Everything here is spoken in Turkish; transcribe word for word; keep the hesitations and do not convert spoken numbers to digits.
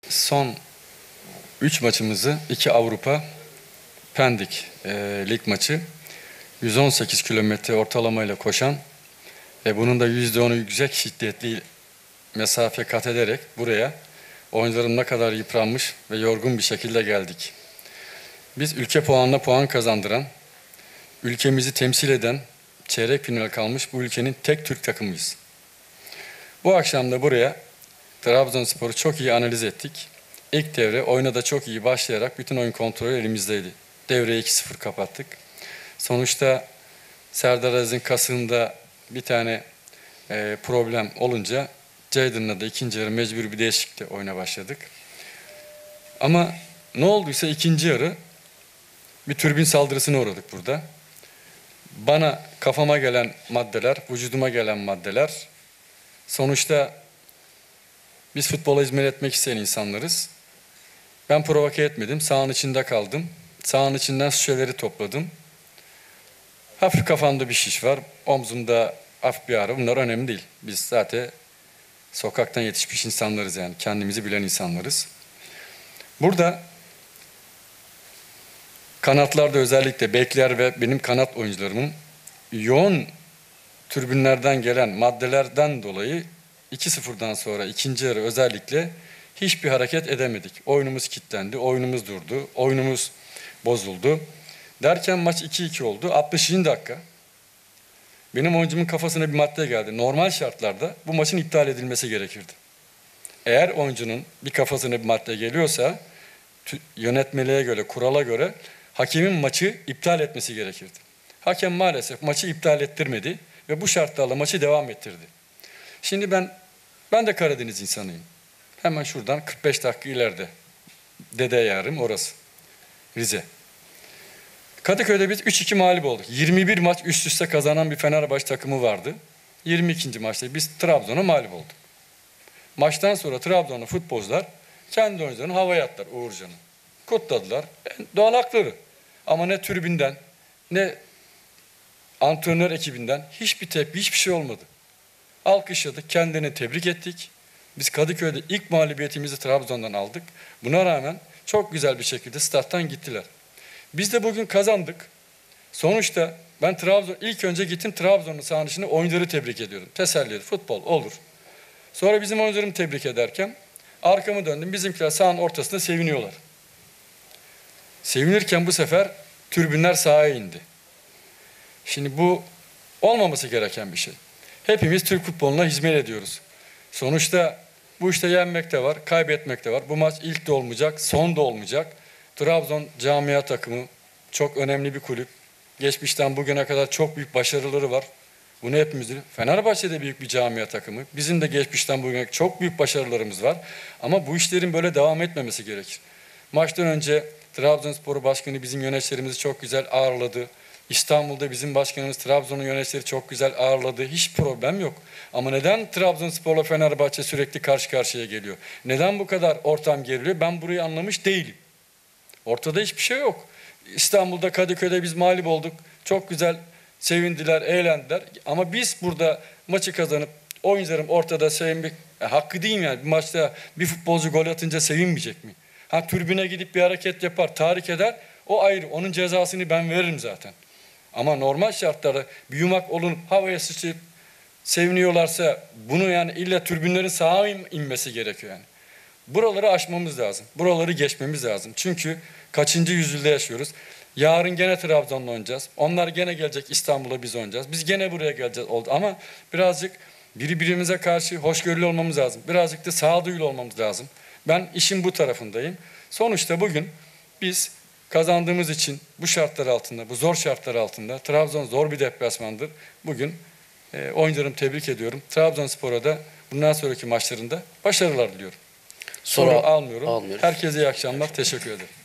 Son üç maçımızı iki Avrupa Pendik e, lig maçı yüz on sekiz kilometre ortalamayla koşan ve bunun da yüzde onu yüksek şiddetli mesafe kat ederek buraya oyuncularım ne kadar yıpranmış ve yorgun bir şekilde geldik. Biz ülke puanına puan kazandıran, ülkemizi temsil eden, çeyrek final kalmış bu ülkenin tek Türk takımıyız. Bu akşam da buraya Trabzonspor'u çok iyi analiz ettik. İlk devre oyuna da çok iyi başlayarak bütün oyun kontrolü elimizdeydi. Devreyi iki sıfır kapattık. Sonuçta Serdar Aziz'in kasığında bir tane e, problem olunca Jadon'la da ikinci yarı mecbur bir değişiklikle oyuna başladık. Ama ne olduysa ikinci yarı bir türbin saldırısına uğradık burada. Bana kafama gelen maddeler, vücuduma gelen maddeler, sonuçta biz futbola hizmet etmek isteyen insanlarız. Ben provoke etmedim, sahanın içinde kaldım. Sahanın içinden şişeleri topladım. Hafif kafamda bir şiş var, omzumda hafif bir ağrı. Bunlar önemli değil. Biz zaten sokaktan yetişmiş insanlarız yani. Kendimizi bilen insanlarız. Burada kanatlarda özellikle bekler ve benim kanat oyuncularımın yoğun türbinlerden gelen maddelerden dolayı iki sıfırdan sonra ikinci yarı özellikle hiçbir hareket edemedik. Oyunumuz kilitlendi, oyunumuz durdu, oyunumuz bozuldu. Derken maç iki iki oldu. altmışıncı dakika. Benim oyuncumun kafasına bir madde geldi. Normal şartlarda bu maçın iptal edilmesi gerekirdi. Eğer oyuncunun bir kafasına bir madde geliyorsa yönetmeliğe göre, kurala göre hakemin maçı iptal etmesi gerekirdi. Hakem maalesef maçı iptal ettirmedi ve bu şartlarla maçı devam ettirdi. Şimdi ben ben de Karadeniz insanıyım. Hemen şuradan kırk beş dakika ileride Dede Yarım orası. Rize. Kadıköy'de biz üç iki mağlup olduk. yirmi bir maç üst üste kazanan bir Fenerbahçe takımı vardı. yirmi ikinci maçta biz Trabzon'a mağlup olduk. Maçtan sonra Trabzonlu futbolcular kendi oyuncularını havaya attılar Uğurcan'ı. Kutladılar. En doğal hakları. Ama ne tribünden ne antrenör ekibinden hiçbir tepki, hiçbir şey olmadı. Alkışladık, kendini tebrik ettik. Biz Kadıköy'de ilk mağlubiyetimizi Trabzon'dan aldık. Buna rağmen çok güzel bir şekilde stat'tan gittiler. Biz de bugün kazandık. Sonuçta ben Trabzon ilk önce gittim Trabzon'un sahanın içinde oyuncuları tebrik ediyorum. Teselli, futbol olur. Sonra bizim oyuncularımı tebrik ederken arkamı döndüm. Bizimkiler sahanın ortasında seviniyorlar. Sevinirken bu sefer tribünler sahaya indi. Şimdi bu olmaması gereken bir şey. Hepimiz Türk futboluna hizmet ediyoruz. Sonuçta bu işte yenmek de var, kaybetmek de var. Bu maç ilk de olmayacak, son da olmayacak. Trabzon camia takımı çok önemli bir kulüp. Geçmişten bugüne kadar çok büyük başarıları var. Bunu hepimiz biliyoruz. Fenerbahçe'de büyük bir camia takımı. Bizim de geçmişten bugüne çok büyük başarılarımız var. Ama bu işlerin böyle devam etmemesi gerekir. Maçtan önce Trabzonspor Başkanı bizim yöneticilerimizi çok güzel ağırladı. İstanbul'da bizim başkanımız Trabzon'un yöneticileri çok güzel ağırladı. Hiç problem yok. Ama neden Trabzonspor'la Fenerbahçe sürekli karşı karşıya geliyor? Neden bu kadar ortam geriliyor? Ben burayı anlamış değilim. Ortada hiçbir şey yok. İstanbul'da Kadıköy'de biz mağlup olduk. Çok güzel sevindiler, eğlendiler. Ama biz burada maçı kazanıp oyuncularım ortada sevinmek e, hakkı değil mi yani? Bir maçta bir futbolcu gol atınca sevinmeyecek mi? Ha tribüne gidip bir hareket yapar, tahrik eder. O ayrı. Onun cezasını ben veririm zaten. Ama normal şartlarda bir yumak olunup havaya sıçrayıp seviniyorlarsa bunu yani illa tribünlerin sahaya inmesi gerekiyor yani. Buraları aşmamız lazım. Buraları geçmemiz lazım. Çünkü kaçıncı yüzyılda yaşıyoruz? Yarın gene Trabzon'la oynayacağız. Onlar gene gelecek İstanbul'a biz oynayacağız. Biz gene buraya geleceğiz. Oldu. Ama birazcık birbirimize karşı hoşgörülü olmamız lazım. Birazcık da sağduyulu olmamız lazım. Ben işin bu tarafındayım. Sonuçta bugün biz kazandığımız için bu şartlar altında, bu zor şartlar altında Trabzon zor bir deplasmandır. Bugün e, oyuncularımı tebrik ediyorum. Trabzonspor'a da bundan sonraki maçlarında başarılar diliyorum. Soru, Soru almıyorum. almıyorum. Herkese iyi akşamlar. Teşekkür ederim.